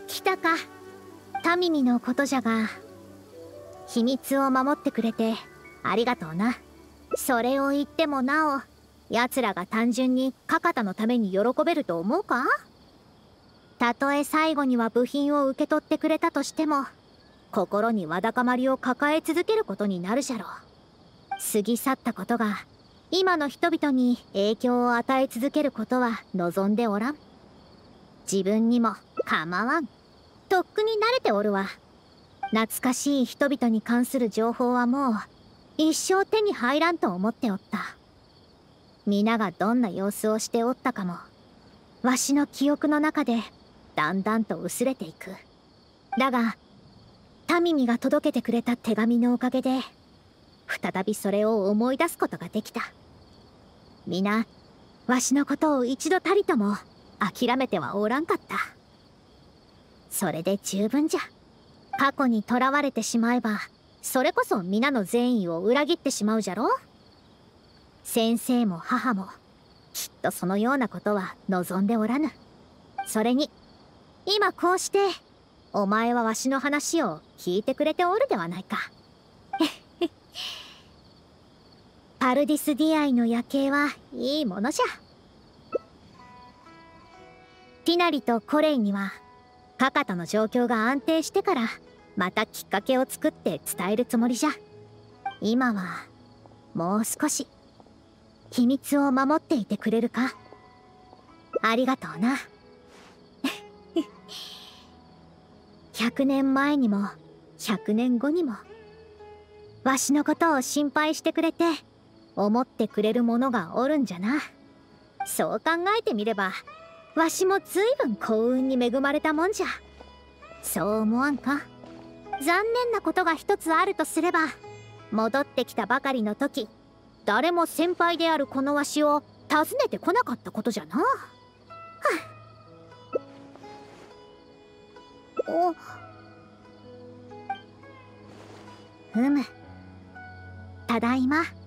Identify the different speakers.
Speaker 1: 来たか。タミミのことじゃが、秘密を守ってくれてありがとうな。それを言ってもなお、奴らが単純にカカタのために喜べると思うか？たとえ最後には部品を受け取ってくれたとしても、心にわだかまりを抱え続けることになるじゃろう。過ぎ去ったことが今の人々に影響を与え続けることは望んでおらん。自分にも構わん。とっくに慣れておるわ。懐かしい人々に関する情報はもう一生手に入らんと思っておった。皆がどんな様子をしておったかも、わしの記憶の中でだんだんと薄れていく。だがタミミが届けてくれた手紙のおかげで再びそれを思い出すことができた。皆わしのことを一度たりとも諦めてはおらんかった。それで十分じゃ。過去にとらわれてしまえば、それこそ皆の善意を裏切ってしまうじゃろ。先生も母もきっとそのようなことは望んでおらぬ。それに今こうしてお前はわしの話を聞いてくれておるではないか。パルディスディアイの夜景はいいものじゃ。ティナリとコレイにはカカタの状況が安定してからまたきっかけを作って伝えるつもりじゃ。今はもう少し秘密を守っていてくれるか？ありがとうな。100年前にも100年後にもわしのことを心配してくれて思ってくれるものがおるんじゃな。そう考えてみればわしもずいぶん幸運に恵まれたもんじゃ。そう思わんか？残念なことが一つあるとすれば、戻ってきたばかりの時誰も先輩であるこのわしを訪ねてこなかったことじゃな。はあ、ふむ。ただいま。